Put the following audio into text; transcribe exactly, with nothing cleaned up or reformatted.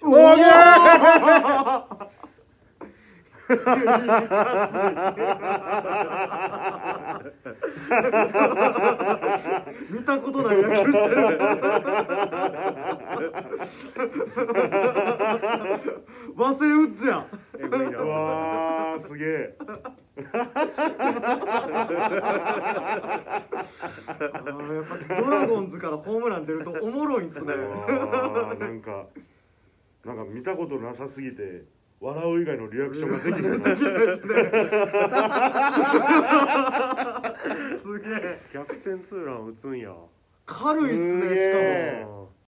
おお見たことない野球してる和製ウッズやん。 えぐいな。 うわーすげえ。 あーやっぱドラゴンズからホームラン出るとおもろいんすね。 うわーなんかなんか見たことなさすぎて笑う以外のリアクションができないな。 できないですね。すげえ。 逆転ツーラン打つんや。 軽いっすね、しかも。 すげえ